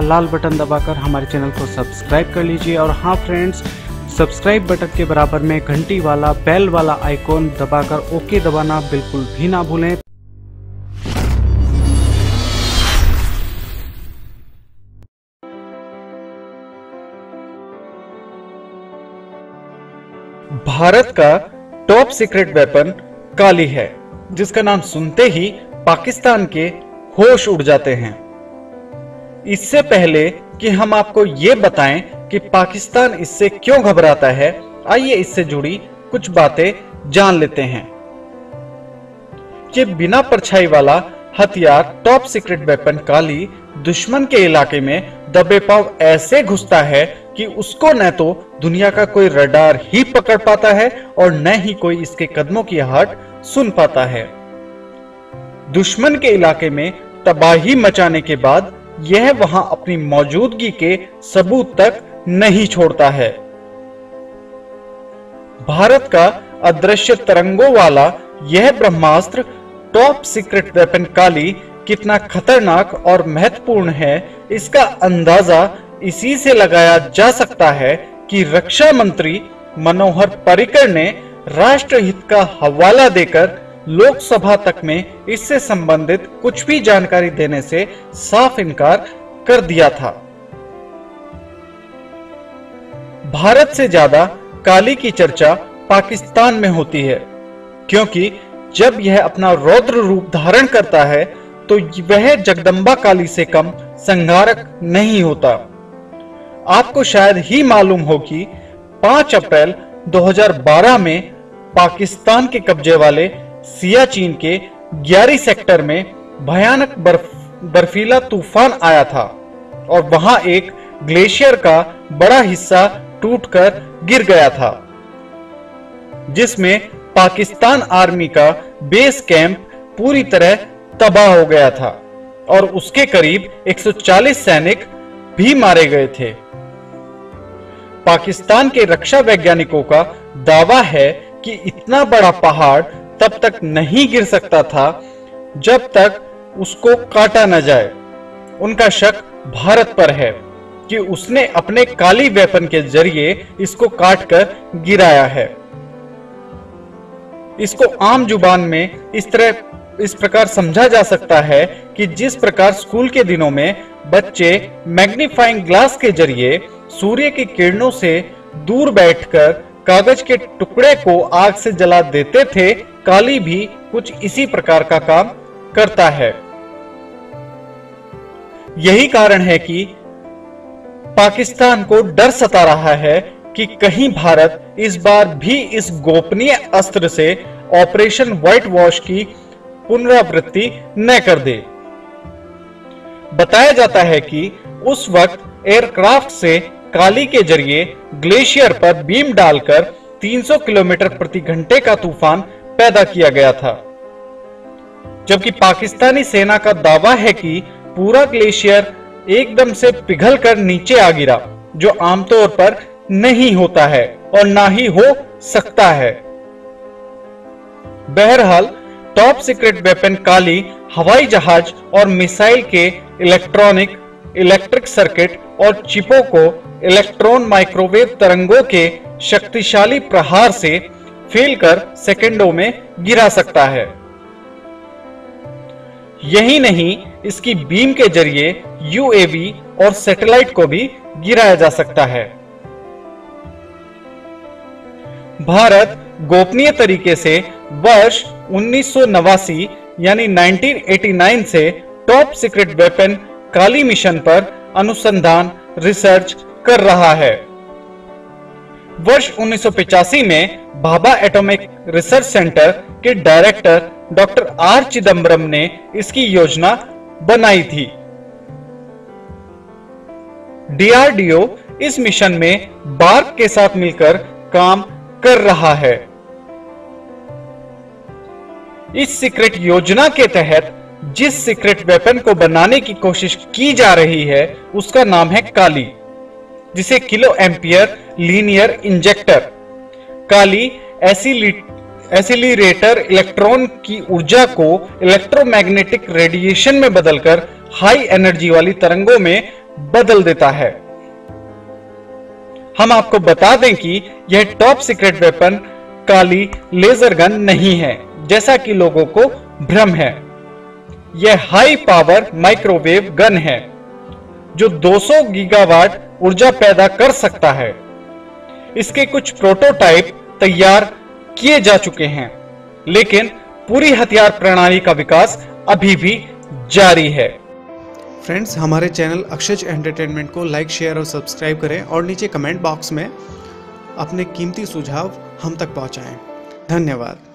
लाल button दबाकर हमारे channel को सब्सक्राइब कर लीजिए। और हाँ फ्रेंड्स, सब्सक्राइब बटन के बराबर में घंटी वाला बेल वाला आइकॉन दबाकर ओके दबाना बिल्कुल भी ना भूलें। भारत का टॉप सीक्रेट वेपन काली है, जिसका नाम सुनते ही पाकिस्तान के होश उड़ जाते हैं। इससे पहले कि हम आपको ये बताएं कि पाकिस्तान इससे क्यों घबराता है, आइए इससे जुड़ी कुछ बातें जान लेते हैं। ये बिना परछाई वाला हथियार टॉप सीक्रेट वेपन काली दुश्मन के इलाके में दबे पांव ऐसे घुसता है कि उसको न तो दुनिया का कोई रडार ही पकड़ पाता है और न ही कोई इसके कदमों की आहट सुन पाता है। दुश्मन के इलाके में तबाही मचाने के बाद यह वहां अपनी मौजूदगी के सबूत तक नहीं छोड़ता है। भारत का अदृश्य तरंगों वाला यह ब्रह्मास्त्र टॉप सीक्रेट वेपन काली कितना खतरनाक और महत्वपूर्ण है, इसका अंदाजा इसी से लगाया जा सकता है कि रक्षा मंत्री मनोहर पर्रिकर ने राष्ट्रहित का हवाला देकर लोकसभा तक में इससे संबंधित कुछ भी जानकारी देने से साफ इनकार कर दिया था। भारत से ज्यादा काली की चर्चा पाकिस्तान में होती है, क्योंकि जब यह अपना रौद्र रूप धारण करता है तो वह जगदम्बा काली से कम संहारक नहीं होता। आपको शायद ही मालूम हो कि 5 अप्रैल 2012 में पाकिस्तान के कब्जे वाले सियाचिन के 11 सेक्टर में भयानक बर्फीला तूफान आया था और वहां एक ग्लेशियर का बड़ा हिस्सा टूटकर गिर गया था, जिसमें पाकिस्तान आर्मी का बेस कैंप पूरी तरह तबाह हो गया था और उसके करीब 140 सैनिक भी मारे गए थे। पाकिस्तान के रक्षा वैज्ञानिकों का दावा है कि इतना बड़ा पहाड़ तब तक नहीं गिर सकता था जब तक उसको काटा न जाए। उनका शक भारत पर है कि उसने अपने काली वेपन के जरिए इसको काटकर गिराया है। इसको आम जुबान में इस प्रकार समझा जा सकता है कि जिस प्रकार स्कूल के दिनों में बच्चे मैग्नीफाइंग ग्लास के जरिए सूर्य की किरणों से दूर बैठकर कागज के टुकड़े को आग से जला देते थे, काली भी कुछ इसी प्रकार का काम करता है। यही कारण है कि पाकिस्तान को डर सता रहा है कि कहीं भारत इस बार भी इस गोपनीय अस्त्र से ऑपरेशन व्हाइट वॉश की पुनरावृत्ति न कर दे। बताया जाता है कि उस वक्त एयरक्राफ्ट से काली के जरिए ग्लेशियर पर बीम डालकर 300 किलोमीटर प्रति घंटे का तूफान पैदा किया गया था, जबकि पाकिस्तानी सेना का दावा है कि पूरा ग्लेशियर एकदम से पिघलकर नीचे आ गिरा, जो आमतौर पर नहीं होता है और ना ही हो सकता है। बहरहाल टॉप सीक्रेट वेपन काली हवाई जहाज और मिसाइल के इलेक्ट्रिक सर्किट और चिपों को इलेक्ट्रॉन माइक्रोवेव तरंगों के शक्तिशाली प्रहार से फैलकर सेकंडों में गिरा सकता है। यही नहीं, इसकी बीम के जरिए यूएवी और सैटेलाइट को भी गिराया जा सकता है। भारत गोपनीय तरीके से वर्ष 1989 यानी 1989 से top secret weapon Kali mission पर अनुसंधान रिसर्च कर रहा है। वर्ष 1985 में भाभा एटॉमिक रिसर्च सेंटर के डायरेक्टर डॉक्टर आर चिदम्बरम ने इसकी योजना बनाई थी। डीआरडीओ इस मिशन में बार्क के साथ मिलकर काम कर रहा है। इस सीक्रेट योजना के तहत जिस सीक्रेट वेपन को बनाने की कोशिश की जा रही है उसका नाम है काली, जिसे kilo ampere linear injector Kali accelerator electron की ऊर्जा को इलेक्ट्रोमैग्नेटिक रेडिएशन में बदलकर हाई एनर्जी वाली तरंगों में बदल देता है। हम आपको बता दें कि यह top secret weapon Kali laser gun नहीं है, जैसा कि लोगों को भ्रम है। यह हाई पावर माइक्रोवेव गन है जो 200 गीगावाट ऊर्जा पैदा कर सकता है। इसके कुछ प्रोटोटाइप तैयार किए जा चुके हैं, लेकिन पूरी हथियार प्रणाली का विकास अभी भी जारी है। फ्रेंड्स, हमारे चैनल अक्षज एंटरटेनमेंट को लाइक, शेयर और सब्सक्राइब करें और नीचे कमेंट बॉक्स में अपने कीमती सुझाव हम तक पहुंचाएं। धन्यवाद।